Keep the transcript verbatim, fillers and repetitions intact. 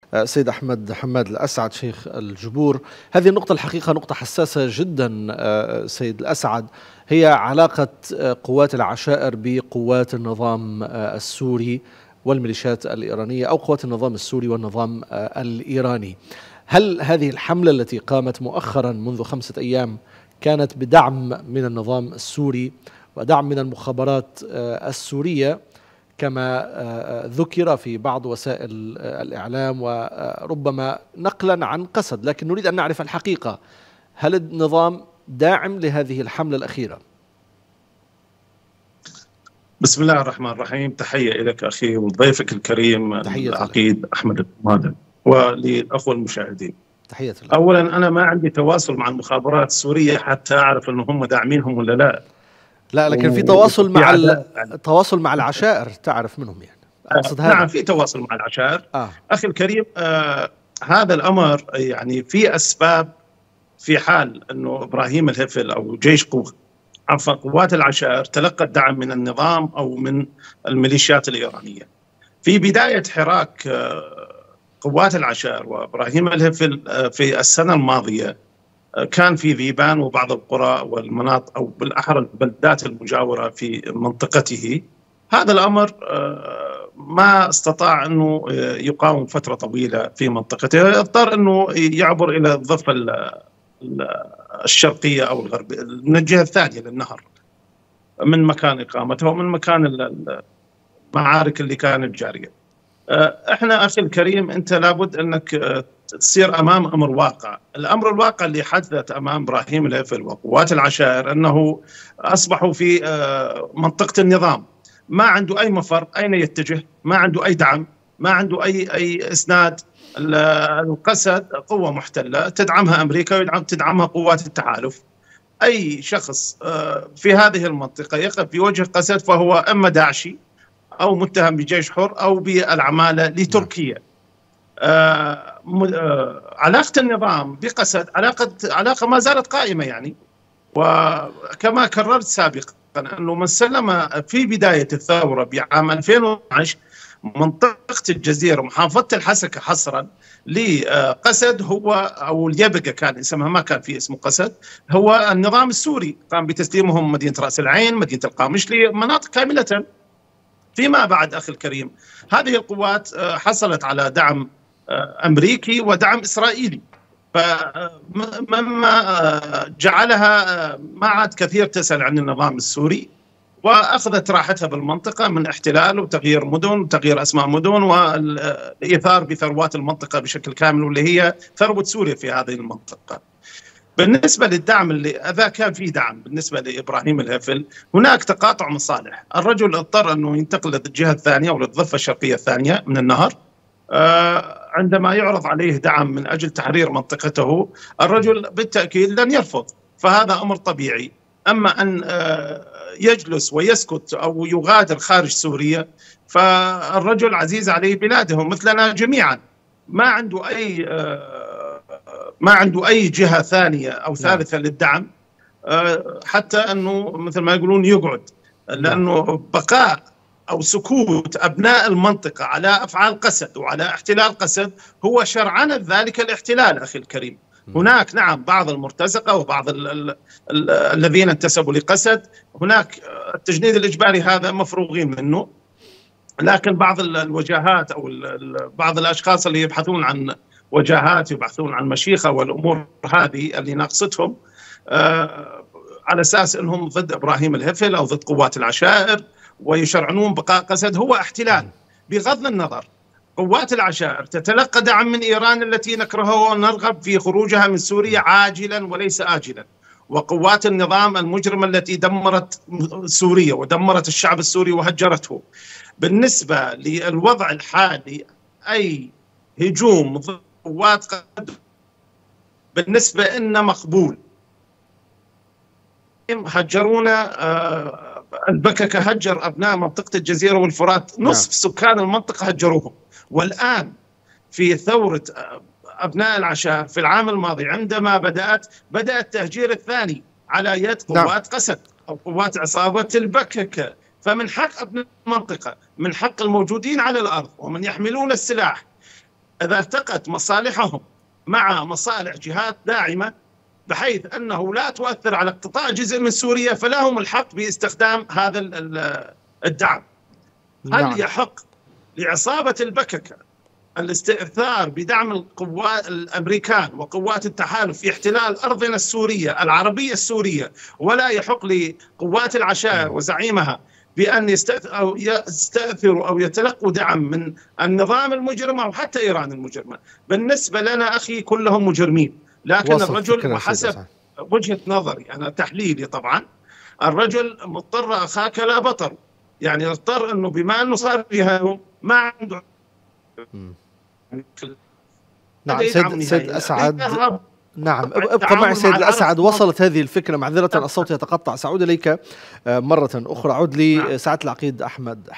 سيد أحمد حماد الأسعد شيخ الجبور، هذه النقطة الحقيقة نقطة حساسة جدا. سيد الأسعد، هي علاقة قوات العشائر بقوات النظام السوري والميليشيات الإيرانية، أو قوات النظام السوري والنظام الإيراني. هل هذه الحملة التي قامت مؤخرا منذ خمسة أيام كانت بدعم من النظام السوري ودعم من المخابرات السورية كما ذكر في بعض وسائل الإعلام وربما نقلا عن قسد، لكن نريد أن نعرف الحقيقة؟ هل النظام داعم لهذه الحملة الأخيرة؟ بسم الله الرحمن الرحيم. تحية لك أخي وضيفك الكريم العقيد أحمد الحمادة، وللأخوة المشاهدين. تحية الله. أولا أنا ما عندي تواصل مع المخابرات السورية حتى أعرف أنه هم داعمينهم ولا لا. لا، لكن في تواصل مع التواصل مع العشائر تعرف منهم يعني. أقصد هذا. نعم، في تواصل مع العشائر. آه. أخي الكريم، آه هذا الأمر يعني في أسباب. في حال أنه إبراهيم الهفل أو جيش قوة عفوا قوات العشائر تلقت دعم من النظام أو من الميليشيات الإيرانية في بداية حراك آه قوات العشائر وإبراهيم الهفل آه في السنة الماضية، كان في ذيبان وبعض القرى والمناطق أو بالأحرى البلدات المجاورة في منطقته. هذا الأمر ما استطاع أنه يقاوم فترة طويلة في منطقته، اضطر أنه يعبر إلى الضفة الشرقية أو الغربية من الجهة الثانية للنهر من مكان إقامته ومن مكان المعارك اللي كانت جارية. احنا أخي الكريم، أنت لابد أنك تصير أمام أمر واقع. الأمر الواقع اللي حدثت أمام إبراهيم الهفل وقوات العشائر أنه أصبحوا في منطقة النظام، ما عنده أي مفر أين يتجه، ما عنده أي دعم، ما عنده أي أي إسناد. القسد قوة محتلة تدعمها أمريكا وتدعمها قوات التحالف. أي شخص في هذه المنطقة يقف في وجه قسد فهو إما داعشي أو متهم بجيش حر أو بالعمالة لتركيا. آه آه علاقة النظام بقسد علاقة علاقة ما زالت قائمة يعني. وكما كررت سابقا أنه من سلم في بداية الثورة بعام ألفين واثني عشر منطقة الجزيرة ومحافظة الحسكة حصرا لقسد هو أو اليبقى كان اسمها، ما كان في اسمه قسد، هو النظام السوري قام بتسليمهم مدينة رأس العين، مدينة القامشلي، مناطق كاملة. فيما بعد أخي الكريم هذه القوات حصلت على دعم أمريكي ودعم إسرائيلي، فمما جعلها ما عاد كثير تسأل عن النظام السوري، وأخذت راحتها بالمنطقة من احتلال وتغيير مدن وتغيير أسماء مدن والإيثار بثروات المنطقة بشكل كامل، واللي هي ثروة سوريا في هذه المنطقة. بالنسبة للدعم اللي إذا كان في دعم بالنسبة لإبراهيم الهفل، هناك تقاطع مصالح. الرجل اضطر أنه ينتقل للجهة الثانية أو للضفة الشرقية الثانية من النهر. آه عندما يعرض عليه دعم من أجل تحرير منطقته، الرجل بالتأكيد لن يرفض، فهذا أمر طبيعي. أما أن آه يجلس ويسكت أو يغادر خارج سوريا، فالرجل عزيز عليه بلاده مثلنا جميعا، ما عنده أي آه ما عنده أي جهة ثانية أو ثالثة للدعم، حتى أنه مثل ما يقولون يقعد، لأنه بقاء أو سكوت أبناء المنطقة على أفعال قسد وعلى احتلال قسد هو شرعنة ذلك الاحتلال أخي الكريم. هناك نعم بعض المرتزقة وبعض ال ال ال الذين انتسبوا لقسد، هناك التجنيد الإجباري هذا مفروغين منه، لكن بعض الوجهات أو بعض الأشخاص اللي يبحثون عن وجهات، يبحثون عن مشيخة والأمور هذه اللي ناقصتهم آه على أساس أنهم ضد إبراهيم الهفل أو ضد قوات العشائر ويشرعنون بقاء قسد هو احتلال. بغض النظر، قوات العشائر تتلقى دعم من إيران التي نكرهها ونرغب في خروجها من سوريا عاجلا وليس آجلا، وقوات النظام المجرمة التي دمرت سوريا ودمرت الشعب السوري وهجرته. بالنسبة للوضع الحالي، أي هجوم ضد قوات قد بالنسبة إن مقبول. هجرونا آه البككة هجر أبناء منطقة الجزيرة والفرات، نصف سكان المنطقة هجروهم. والآن في ثورة أبناء العشائر في العام الماضي عندما بدأت بدأ التهجير الثاني على يد قوات قسد أو قوات عصابة البككة. فمن حق أبناء المنطقة، من حق الموجودين على الأرض ومن يحملون السلاح إذا التقت مصالحهم مع مصالح جهات داعمة بحيث أنه لا تؤثر على اقتطاع جزء من سوريا، فلهم الحق باستخدام هذا الدعم. هل نعم. يحق لعصابة البككة الاستئثار بدعم القوات الأمريكان وقوات التحالف في احتلال أرضنا السورية العربية السورية، ولا يحق لقوات العشائر وزعيمها بأن يستأثروا أو يتلقوا دعم من النظام المجرم أو حتى إيران المجرمة؟ بالنسبة لنا أخي كلهم مجرمين، لكن الرجل وحسب وجهة نظري أنا تحليلي طبعا، الرجل مضطر أخاك لا بطل، يعني اضطر أنه بما أنه صار فيها ما عنده. نعم سيد, سيد الأسعد، نعم ابقى معي سيد الأسعد. وصلت هذه الفكرة، معذرة الصوت يتقطع، سأعود إليك مرة أخرى. عود لي سعادة العقيد أحمد.